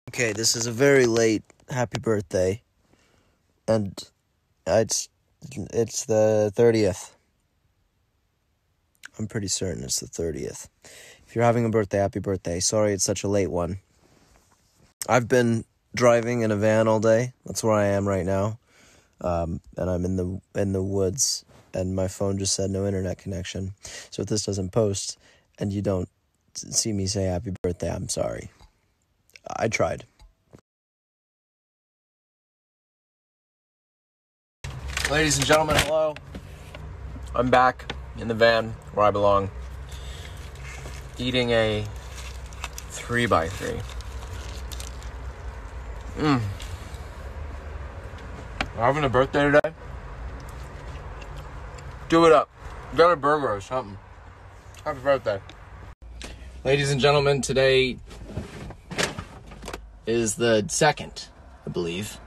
Okay, this is a very late happy birthday, and it's the 30th. I'm pretty certain it's the 30th. If you're having a birthday, happy birthday. Sorry it's such a late one. I've been driving in a van all day. That's where I am right now. And I'm in the woods, and my phone just said no internet connection. So if this doesn't post and you don't see me say happy birthday, I'm sorry. I tried. Ladies and gentlemen, hello. I'm back in the van where I belong, eating a 3x3. Having a birthday today? Do it up. Get a burger or something. Happy birthday. Ladies and gentlemen, today is the 2nd, I believe.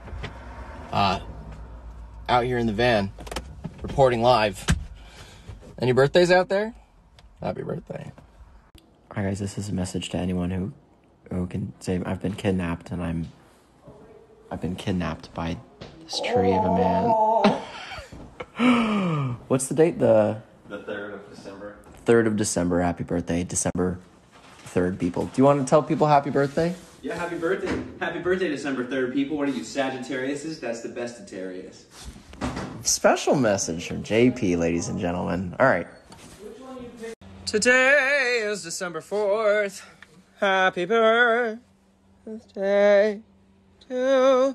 Out here in the van, reporting live. Any birthdays out there? Happy birthday. Alright guys, this is a message to anyone who can say I've been kidnapped, and I've been kidnapped by this tree of a man. What's the date? The 3rd of December. 3rd of December. Happy birthday, December 3rd, people. Do you want to tell people happy birthday? Yeah, happy birthday. Happy birthday, December 3rd, people. What are you, Sagittariuses? That's the bestitarius. Special message from JP, ladies and gentlemen. All right. Today is December 4th. Happy birthday to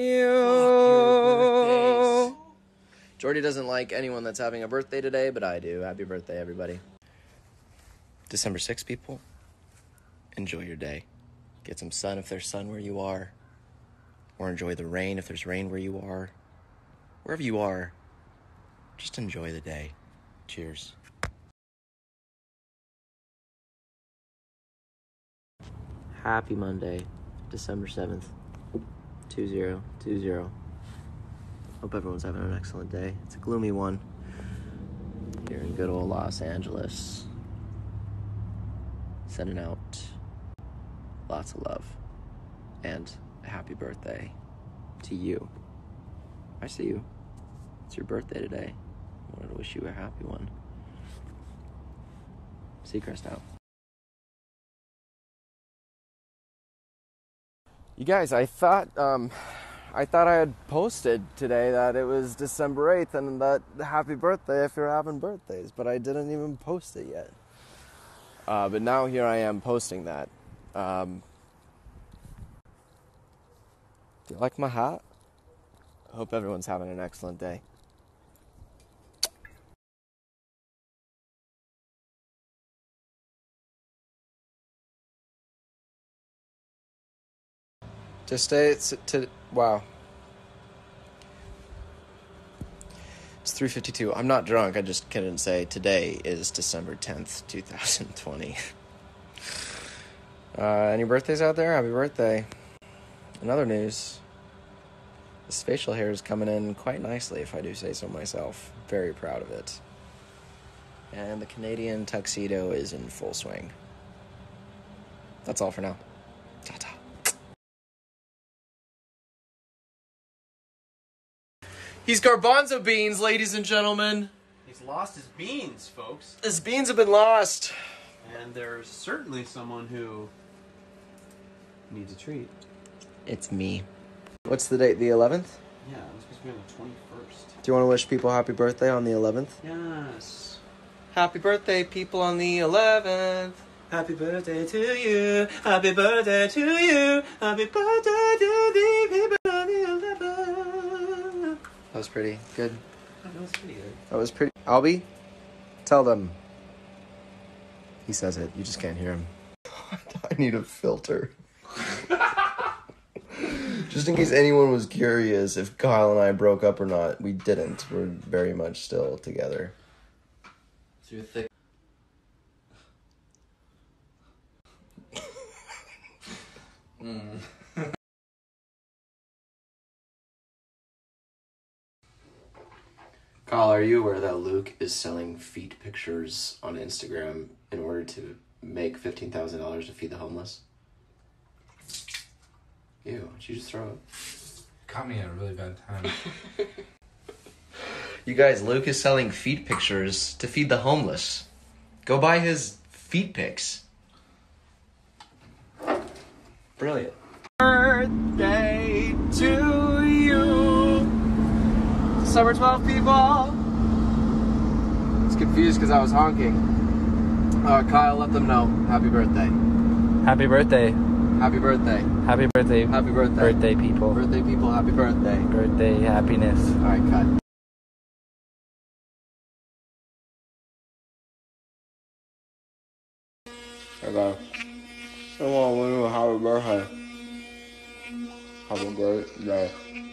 you. Jordy doesn't like anyone that's having a birthday today, but I do. Happy birthday, everybody. December 6th, people. Enjoy your day. Get some sun if there's sun where you are. Or enjoy the rain if there's rain where you are. Wherever you are, just enjoy the day. Cheers. Happy Monday, December 7th, 2020. Hope everyone's having an excellent day. It's a gloomy one here in good old Los Angeles. Sending out lots of love and a happy birthday to you. I see you. It's your birthday today. I wanted to wish you a happy one. Seacrest out. You guys, I thought I had posted today that it was December 8th and that happy birthday if you're having birthdays, but I didn't even post it yet. But now here I am posting that. Do you like my hat? I hope everyone's having an excellent day. Wow. It's 3:52. I'm not drunk. I just couldn't say today is December 10th, 2020. Any birthdays out there? Happy birthday. In other news, this facial hair is coming in quite nicely, if I do say so myself. Very proud of it. And the Canadian tuxedo is in full swing. That's all for now. Ta-ta. He's garbanzo beans, ladies and gentlemen. He's lost his beans, folks. His beans have been lost. And there's certainly someone who needs a treat. It's me. What's the date? The 11th? Yeah, it's supposed to be on the 21st. Do you want to wish people happy birthday on the 11th? Yes. Happy birthday, people, on the 11th. Happy birthday to you. Happy birthday to you. Happy birthday to the people on the 11th. That was pretty good. That was pretty good. That was pretty... Albie, tell them. He says it. You just can't hear him. I need a filter. Just in case anyone was curious if Kyle and I broke up or not, we didn't. We're very much still together. So you're thick. Kyle, are you aware that Luke is selling feet pictures on Instagram in order to make $15,000 to feed the homeless? Ew, did you just throw up? Caught me at a really bad time. You guys, Luke is selling feet pictures to feed the homeless. Go buy his feet pics. Brilliant. Birthday to you. December 12th, people. It's confused because I was honking. Kyle, let them know. Happy birthday. Happy birthday. Happy birthday. Happy birthday. Happy birthday. Birthday people. Birthday people, happy birthday. Birthday happiness. Alright, cut. Okay. I want to wish you a happy birthday. Have a great day.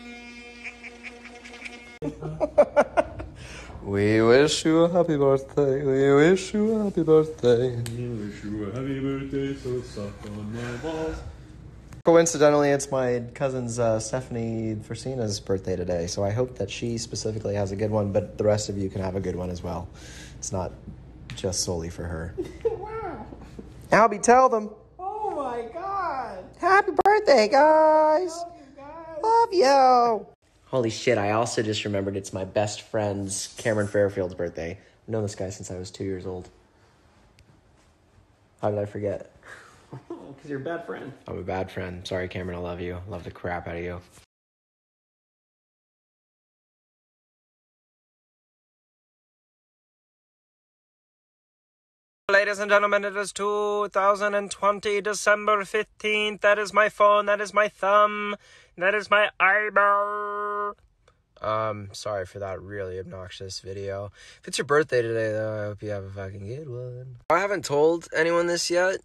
We wish you a happy birthday. We wish you a happy birthday. We wish you a happy birthday, so suck on my balls. Coincidentally, it's my cousin's Stephanie Versina's birthday today, so I hope that she specifically has a good one, but the rest of you can have a good one as well. It's not just solely for her. Wow. Albie, tell them. Oh my God. Happy birthday, guys. Love you guys. Love you. Holy shit, I also just remembered it's my best friend's, Cameron Fairfield's birthday. I've known this guy since I was 2 years old. How did I forget? Because you're a bad friend. I'm a bad friend. Sorry, Cameron, I love you. Love the crap out of you. Ladies and gentlemen, it is 2020, December 15th. That is my phone. That is my thumb. That is my eyeball. Sorry for that really obnoxious video. If it's your birthday today, though, I hope you have a fucking good one. I haven't told anyone this yet.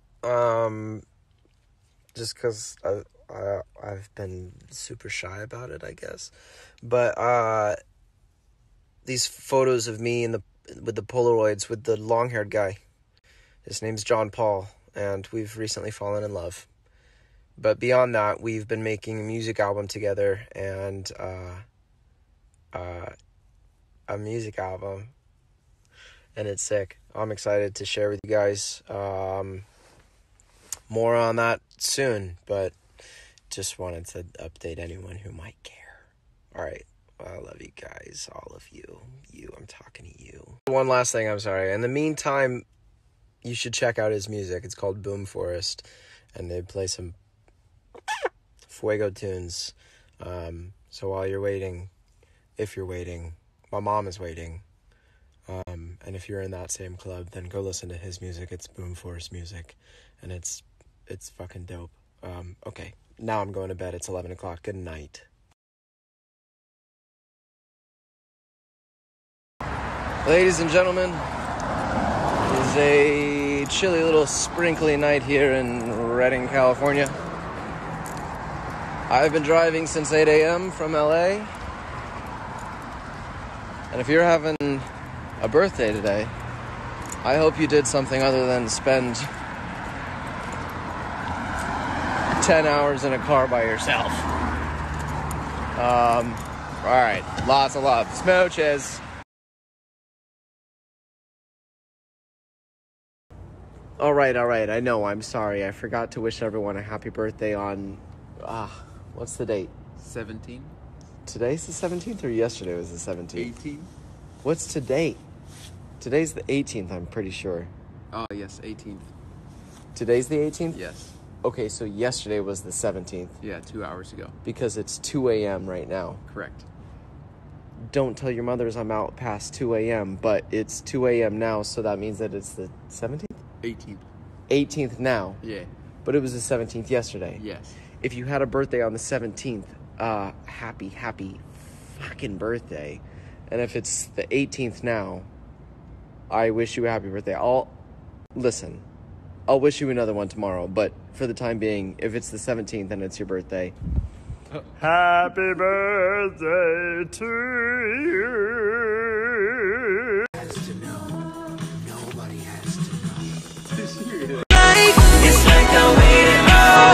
Just because I've been super shy about it, I guess. But, these photos of me with the Polaroids with the long-haired guy. His name's John Paul, and we've recently fallen in love. But beyond that, we've been making a music album together, and a music album, and it's sick. I'm excited to share with you guys. More on that soon, but just wanted to update anyone who might care. All right. I love you guys, all of you. I'm talking to you. One last thing, I'm sorry. In the meantime, you should check out his music. It's called Boom Forest, and they play some fuego tunes. So while you're waiting, if you're waiting, my mom is waiting. And if you're in that same club, then go listen to his music. It's Boom Forest music, and it's fucking dope. Okay, now I'm going to bed. It's 11 o'clock. Good night. Ladies and gentlemen, it is a chilly little sprinkly night here in Redding, California. I've been driving since 8 a.m. from LA. And if you're having a birthday today, I hope you did something other than spend 10 hours in a car by yourself. Alright, lots of love. Smooches. Alright, I know, I'm sorry. I forgot to wish everyone a happy birthday on... what's the date? 17? Today's the 17th or yesterday was the 17th? 18? What's today? Today's the 18th, I'm pretty sure. Oh, yes, 18th. Today's the 18th? Yes. Okay, so yesterday was the 17th. Yeah, 2 hours ago. Because it's 2 a.m. right now. Correct. Don't tell your mothers I'm out past 2 a.m., but it's 2 a.m. now, so that means that it's the 17th? 18th. 18th now. Yeah. But it was the 17th yesterday. Yes. If you had a birthday on the 17th, happy fucking birthday. And if it's the 18th now, I wish you a happy birthday. I'll wish you another one tomorrow, but for the time being, if it's the 17th and it's your birthday, happy birthday to you. Nobody has to know. It's like I waited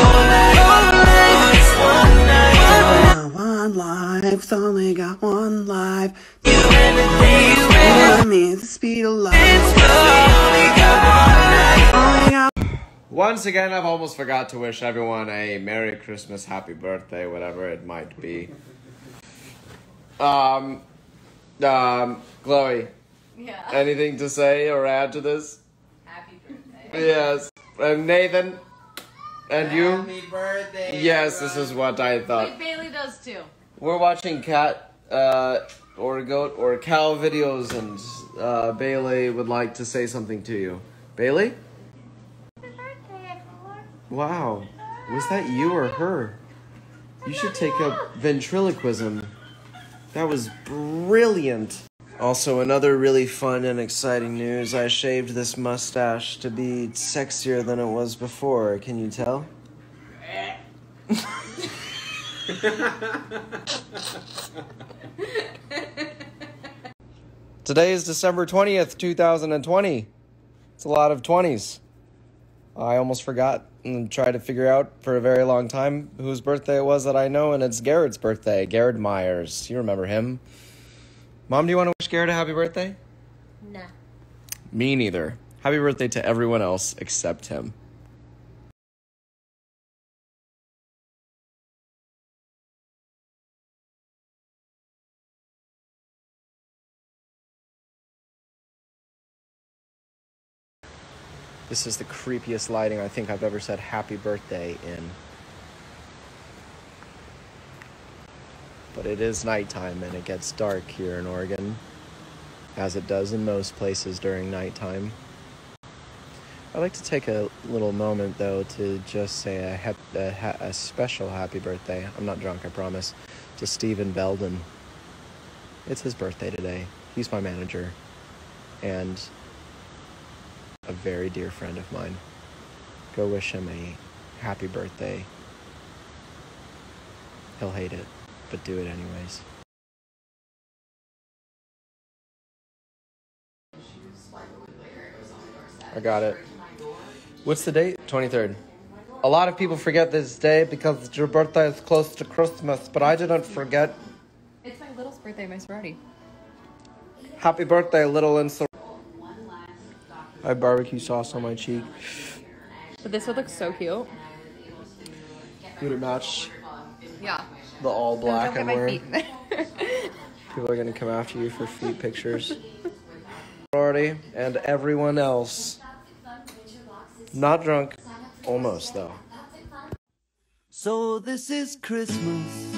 One life's only got one life. You and the day you I mean, the speed of light. only got one life. Only got Once again, I've almost forgot to wish everyone a Merry Christmas, Happy Birthday, whatever it might be. Chloe. Yeah. Anything to say or add to this? Happy birthday. Yes. And Nathan? And you? Happy birthday. Yes, this is what I thought. Wait, Bailey does too. We're watching cat, or goat, or cow videos, and Bailey would like to say something to you. Bailey? Happy birthday, everyone. Wow. Was that you or her? You should take up ventriloquism. That was brilliant. Also, another really fun and exciting news. I shaved this mustache to be sexier than it was before. Can you tell? Today is December 20th, 2020. It's a lot of 20s. I almost forgot and tried to figure out for a very long time whose birthday it was that I know, and it's Garrett's birthday. Garrett Myers. You remember him. Mom, do you want to wish Garrett a happy birthday? Nah. Me neither. Happy birthday to everyone else except him. This is the creepiest lighting I think I've ever said happy birthday in. But it is nighttime and it gets dark here in Oregon, as it does in most places during nighttime. I'd like to take a little moment, though, to just say a special happy birthday. I'm not drunk, I promise. To Stephen Belden. It's his birthday today. He's my manager. And a very dear friend of mine. Go wish him a happy birthday. He'll hate it, but do it anyways. I got it. What's the date? 23rd. A lot of people forget this day because your birthday is close to Christmas, but I didn't forget. It's my little's birthday, my sorority. Happy birthday, little and so. I have barbecue sauce on my cheek. But this would look so cute. Would it match Yeah. the all black Don't I'm look at my wearing? feet. People are gonna come after you for feet pictures. Sorority and everyone else. Not drunk. Almost, though. So this is Christmas,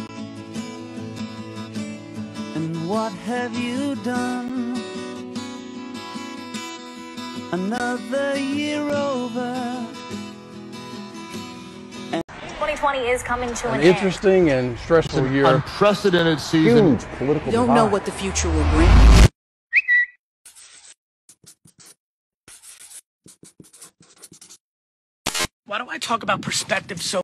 and what have you done? Another year over. 2020 is coming to an Interesting and stressful year. Unprecedented season. Huge political Don't know divide. what the future will bring. Why do I talk about perspective so?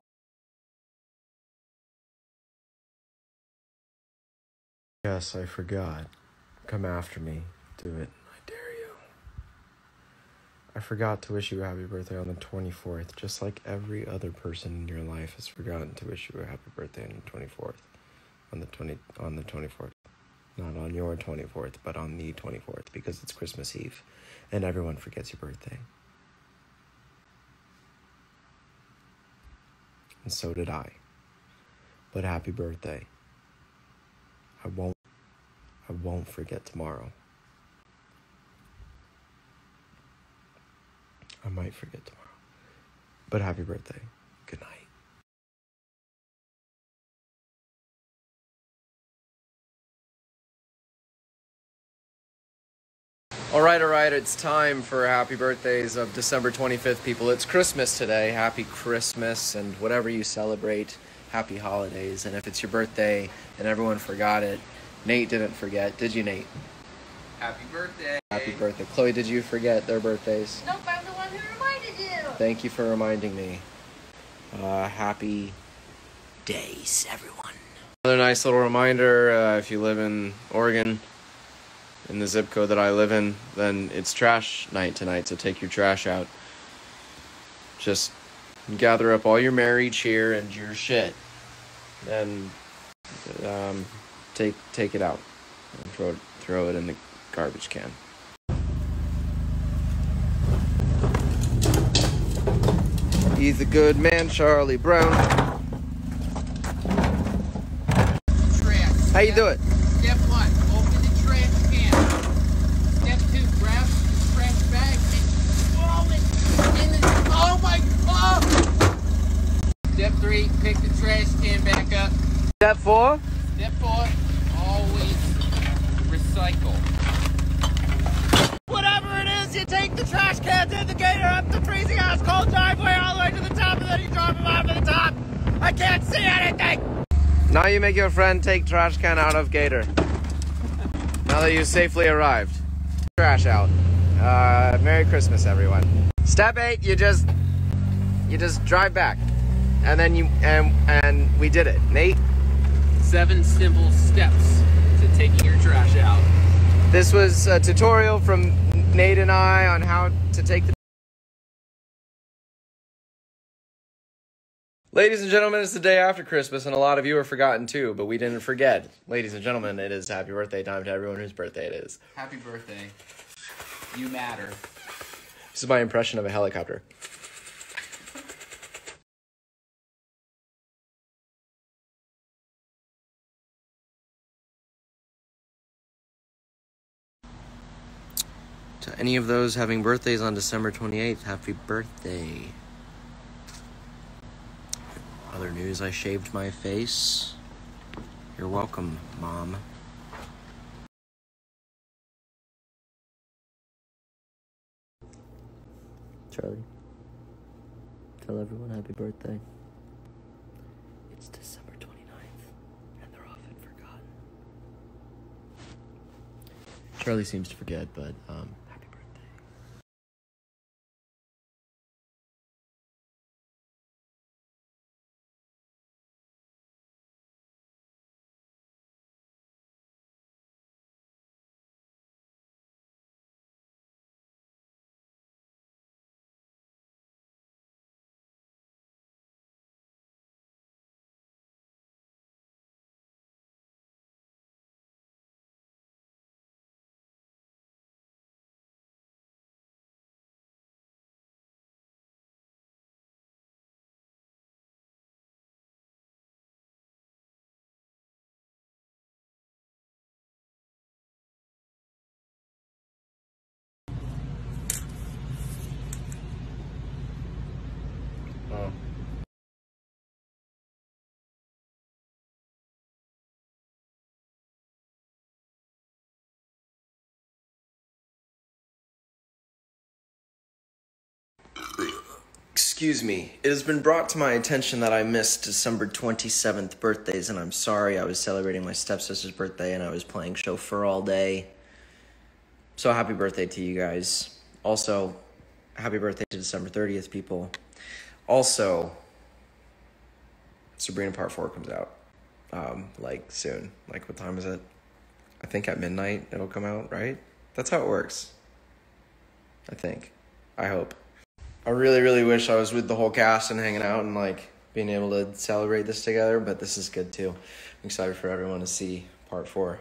Yes, I forgot. Come after me. Do it. I dare you. I forgot to wish you a happy birthday on the 24th, just like every other person in your life has forgotten to wish you a happy birthday on the 24th. On the 24th. Not on your 24th, but on the 24th, because it's Christmas Eve, and everyone forgets your birthday. And so did I. But happy birthday. I won't forget tomorrow. I might forget tomorrow. But happy birthday. Good night. All right, it's time for happy birthdays of December 25th, people. It's Christmas today. Happy Christmas, and whatever you celebrate, happy holidays. And if it's your birthday and everyone forgot it, Nate didn't forget. Did you, Nate? Happy birthday. Happy birthday. Chloe, did you forget their birthdays? Nope, I'm the one who reminded you. Thank you for reminding me. Happy days, everyone. Another nice little reminder, if you live in Oregon, in the zip code that I live in, then it's trash night tonight, so take your trash out. Just gather up all your merry cheer and your shit, and take it out and throw it in the garbage can. He's a good man, Charlie Brown. How you do it? Step 1, open the trash can. Step 2, grab the trash bag and throw it in the... Oh my... Oh! Step 3, pick the trash can back up. Step 4? Step 4, always recycle. Whatever it is, you take the trash cans in the gator up the freezing ass cold driveway all the way to the top, and then you drop them off at the top. I can't see anything! Now you make your friend take trash can out of Gator. Now that you safely arrived. Trash out. Merry Christmas, everyone. Step 8, you just drive back. And then and we did it. Nate? 7 simple steps to taking your trash out. This was a tutorial from Nate and I on how to take the... Ladies and gentlemen, it's the day after Christmas, and a lot of you are forgotten too, but we didn't forget. Ladies and gentlemen, it is happy birthday time to everyone whose birthday it is. Happy birthday. You matter. This is my impression of a helicopter. To any of those having birthdays on December 28th, happy birthday. Other news, I shaved my face. You're welcome, Mom. Charlie, tell everyone happy birthday. It's December 29th, and they're often forgotten. Charlie seems to forget, but, happy birthday. Oh. Excuse me. It has been brought to my attention that I missed December 27th birthdays, and I'm sorry. I was celebrating my stepsister's birthday, and I was playing chauffeur all day. So happy birthday to you guys. Also, happy birthday to December 30th, people. Also, Sabrina Part 4 comes out, like, soon. Like, what time is it? I think at midnight it'll come out, right? That's how it works. I think. I hope. I really, really wish I was with the whole cast and hanging out and, like, being able to celebrate this together, but this is good, too. I'm excited for everyone to see Part 4.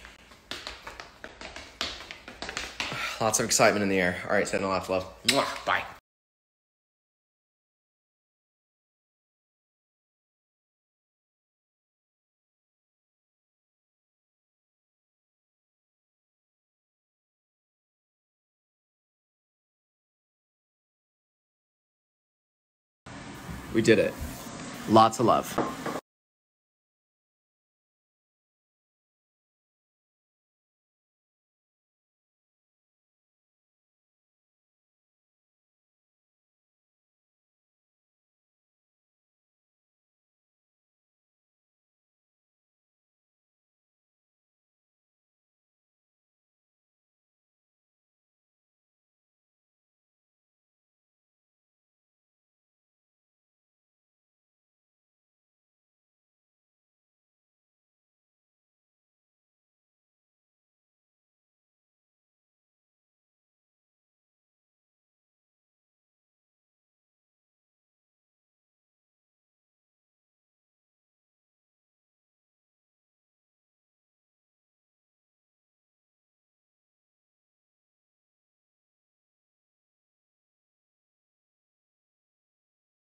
Lots of excitement in the air. All right, send a lot of love. Mwah, bye. We did it. Lots of love.